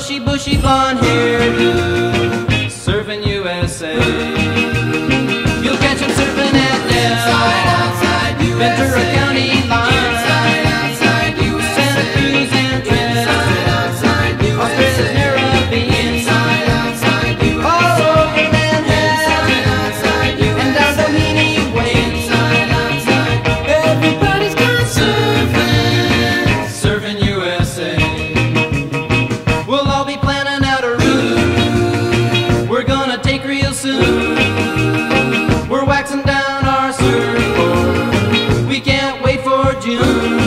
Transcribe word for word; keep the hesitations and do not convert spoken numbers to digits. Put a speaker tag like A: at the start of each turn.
A: bushy, bushy blonde hairdo, surfing U S A. You'll catch him surfing at Del, Ventura County line, Santa Cruz and Trent, Australia's Caribbean, all over Manhattan, and down Doheny Way. Everybody's gone surfing, surfing U S A. We'll all be planning out a route we're gonna take real soon. We're waxing down our surfboard, we can't wait for June.